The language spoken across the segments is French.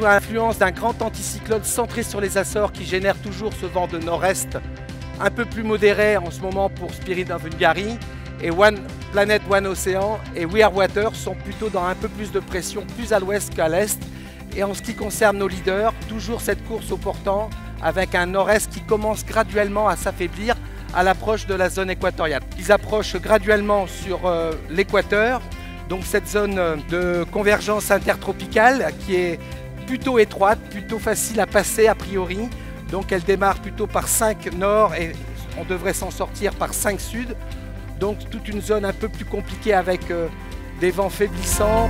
sous l'influence d'un grand anticyclone centré sur les Açores qui génère toujours ce vent de nord-est un peu plus modéré en ce moment pour Spirit of Hungary. Et One Planet, One Océan et We Are Water sont plutôt dans un peu plus de pression, plus à l'ouest qu'à l'est. Et en ce qui concerne nos leaders, toujours cette course au portant avec un nord-est qui commence graduellement à s'affaiblir à l'approche de la zone équatoriale. Ils approchent graduellement sur l'équateur, donc cette zone de convergence intertropicale qui est plutôt étroite, plutôt facile à passer a priori. Donc elle démarre plutôt par 5 nord et on devrait s'en sortir par 5 sud. Donc toute une zone un peu plus compliquée avec des vents faiblissants.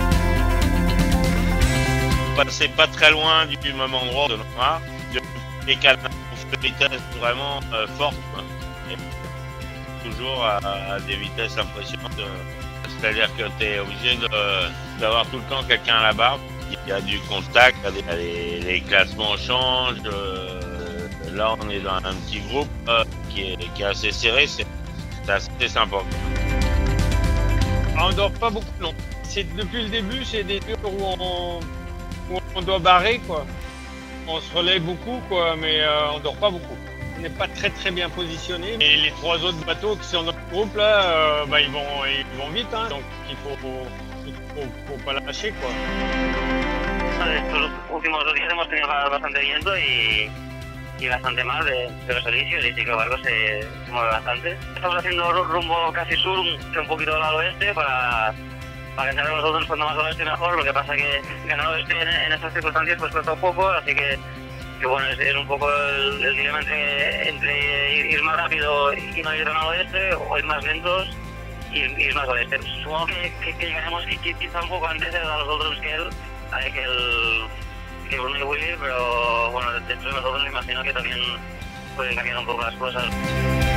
C'est pas très loin du même endroit de l'Omar, des canaux de vitesse vraiment fortes, toujours à des vitesses impressionnantes. C'est-à-dire que tu es obligé d'avoir tout le temps quelqu'un à la barre. Il y a du contact, les classements changent. Là, on est dans un petit groupe qui est assez serré. C'est assez sympa. On dort pas beaucoup, non. Depuis le début, c'est des tours où on doit barrer, quoi. On se relaie beaucoup, quoi, mais on dort pas beaucoup. On n'est pas très bien positionné. Et les 3 autres bateaux qui sont dans le groupe, là, ils vont vite, hein. Donc il faut pas lâcher, quoi. Estos últimos 2 días hemos tenido bastante viento y bastante mal de los servicios, y sí que el barco se mueve bastante. Estamos haciendo rumbo casi sur, un poquito al oeste para que salgamos nosotros cuando más al oeste mejor. Lo que pasa que ganar al oeste en estas circunstancias pues cuesta un poco, así que bueno, es un poco el dilema entre ir más rápido y no ir tan al oeste, o ir más lentos y ir más al oeste. Supongo que llegaremos quizá un poco antes de los otros que Bruno y Willy, pero bueno, dentro de nosotros me imagino que también pueden cambiar un poco las cosas.